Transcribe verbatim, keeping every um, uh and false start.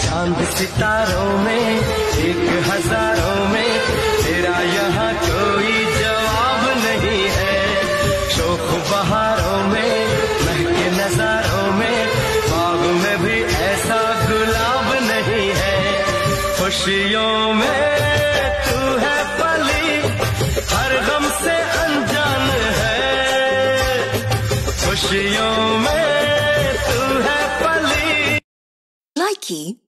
चांद सितारों में एक हजारों में तेरा यहाँ कोई जवाब नहीं है। शोख बहारों में महके नजारों में बाग में भी ऐसा गुलाब नहीं है। खुशियों में तू है पली, हर गम से अनजान है। खुशियों में तू है पली। Likey